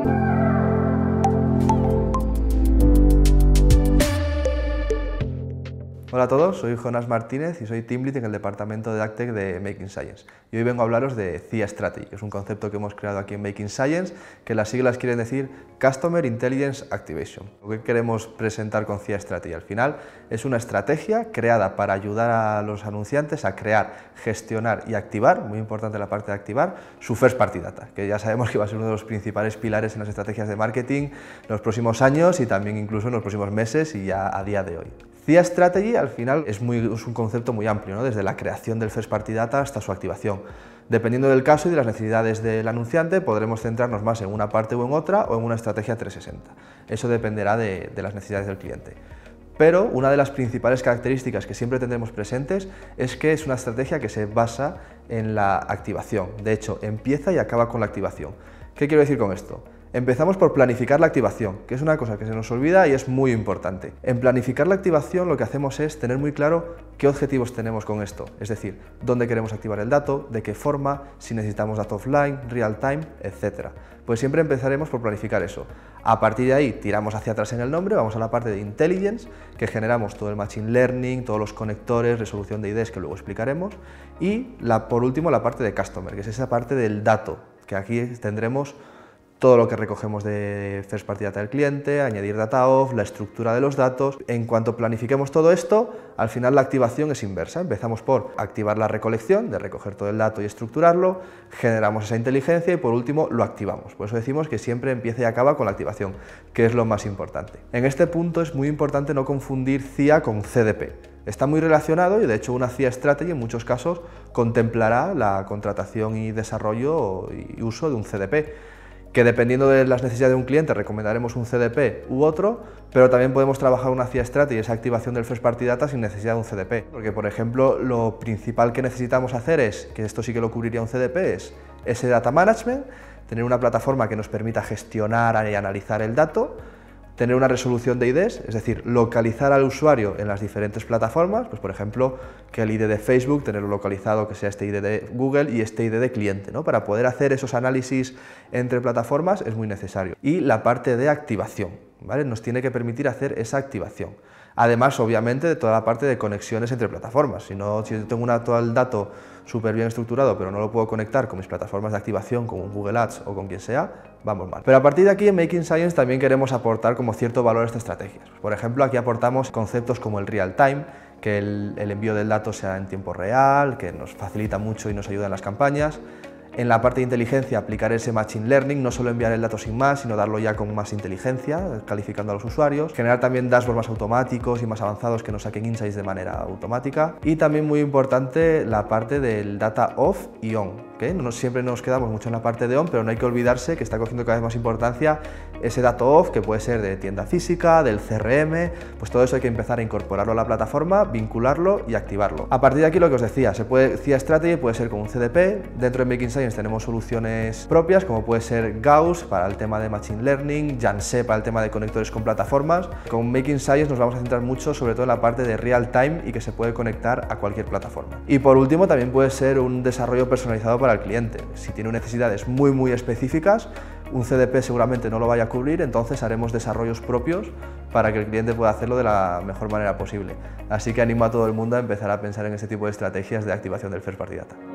Hola a todos, soy Jonás Martínez y soy Team Lead en el departamento de AdTech de Making Science. Y hoy vengo a hablaros de CIA Strategy, que es un concepto que hemos creado aquí en Making Science, que las siglas quieren decir Customer Intelligence Activation. Lo que queremos presentar con CIA Strategy al final es una estrategia creada para ayudar a los anunciantes a crear, gestionar y activar, muy importante la parte de activar, su First Party Data, que ya sabemos que va a ser uno de los principales pilares en las estrategias de marketing en los próximos años y también incluso en los próximos meses y ya a día de hoy. CIA Strategy al final es un concepto muy amplio, ¿no? Desde la creación del First Party Data hasta su activación. Dependiendo del caso y de las necesidades del anunciante, podremos centrarnos más en una parte o en otra o en una estrategia 360. Eso dependerá de las necesidades del cliente. Pero una de las principales características que siempre tendremos presentes es que es una estrategia que se basa en la activación. De hecho, empieza y acaba con la activación. ¿Qué quiero decir con esto? Empezamos por planificar la activación, que es una cosa que se nos olvida y es muy importante. En planificar la activación lo que hacemos es tener muy claro qué objetivos tenemos con esto, es decir, dónde queremos activar el dato, de qué forma, si necesitamos dato offline, real time, etc. Pues siempre empezaremos por planificar eso. A partir de ahí tiramos hacia atrás en el nombre, vamos a la parte de Intelligence, que generamos todo el Machine Learning, todos los conectores, resolución de IDs que luego explicaremos, y por último la parte de Customer, que es esa parte del dato, que aquí tendremos todo lo que recogemos de First Party Data del cliente, añadir data off, la estructura de los datos. En cuanto planifiquemos todo esto, al final la activación es inversa. Empezamos por activar la recolección, de recoger todo el dato y estructurarlo, generamos esa inteligencia y por último lo activamos. Por eso decimos que siempre empieza y acaba con la activación, que es lo más importante. En este punto es muy importante no confundir CIA con CDP. Está muy relacionado y de hecho una CIA Strategy en muchos casos contemplará la contratación y desarrollo y uso de un CDP. Que dependiendo de las necesidades de un cliente recomendaremos un CDP u otro, pero también podemos trabajar una CIA Strategy, esa activación del First Party Data sin necesidad de un CDP. Porque, por ejemplo, lo principal que necesitamos hacer es, que esto sí que lo cubriría un CDP, es ese Data Management, tener una plataforma que nos permita gestionar y analizar el dato, tener una resolución de IDs, es decir, localizar al usuario en las diferentes plataformas, pues por ejemplo, que el ID de Facebook, tenerlo localizado, que sea este ID de Google y este ID de cliente, ¿no? Para poder hacer esos análisis entre plataformas es muy necesario. Y la parte de activación, ¿vale? Nos tiene que permitir hacer esa activación. Además, obviamente, de toda la parte de conexiones entre plataformas. Si yo tengo todo el dato súper bien estructurado, pero no lo puedo conectar con mis plataformas de activación, con Google Ads o con quien sea, vamos mal. Pero a partir de aquí, en Making Science también queremos aportar como cierto valor a estas estrategias. Por ejemplo, aquí aportamos conceptos como el real time, que el envío del dato sea en tiempo real, que nos facilita mucho y nos ayuda en las campañas. En la parte de inteligencia, aplicar ese Machine Learning, no solo enviar el dato sin más, sino darlo ya con más inteligencia, calificando a los usuarios. Generar también dashboards más automáticos y más avanzados que nos saquen insights de manera automática. Y también muy importante la parte del data off y on, que no siempre nos quedamos mucho en la parte de on, pero no hay que olvidarse que está cogiendo cada vez más importancia ese data off, que puede ser de tienda física, del CRM, pues todo eso hay que empezar a incorporarlo a la plataforma, vincularlo y activarlo. A partir de aquí lo que os decía, CIA Strategy puede ser con un CDP, dentro de Making Science tenemos soluciones propias como puede ser Gauss para el tema de Machine Learning, Janse para el tema de conectores con plataformas. Con Making Science nos vamos a centrar mucho sobre todo en la parte de real time y que se puede conectar a cualquier plataforma. Y por último también puede ser un desarrollo personalizado para el cliente. Si tiene necesidades muy específicas, un CDP seguramente no lo vaya a cubrir, entonces haremos desarrollos propios para que el cliente pueda hacerlo de la mejor manera posible. Así que animo a todo el mundo a empezar a pensar en este tipo de estrategias de activación del First Party Data.